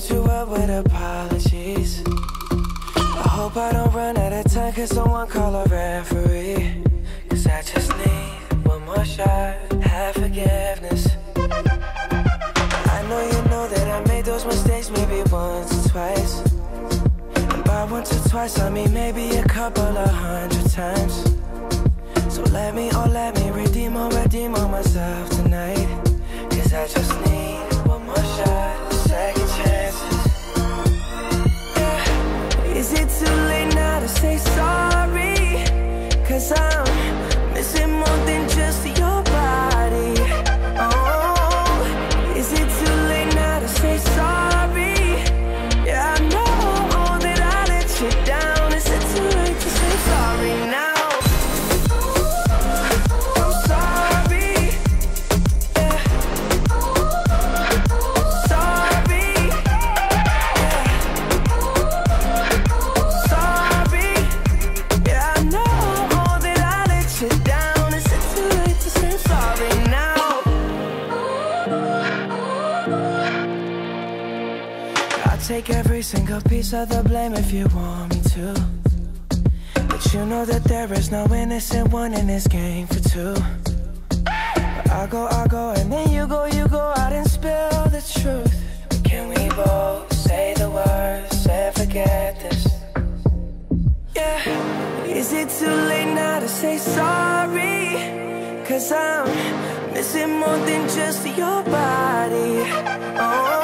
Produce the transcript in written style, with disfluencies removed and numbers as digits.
shoot you up with apologies. I hope I don't run out of time, cause someone call a referee. Cause I just need one more shot, have forgiveness. I know that I made those mistakes maybe once or twice. And by once or twice I mean maybe a couple of 100 times. So let me redeem on myself tonight. Cause I just need one more shot, second chances. Yeah. Is it too late now to say sorry? Cause I'm missing more than just your body. Oh, is it too late now to say sorry? Yeah, I know that I let you down. Is it too late to say sorry now? Take every single piece of the blame if you want me to. But you know that there is no innocent one in this game for two. But I go, and then you go out and spill the truth. But can we both say the words and forget this? Yeah. Is it too late now to say sorry? Cause I'm missing more than just your body. Oh,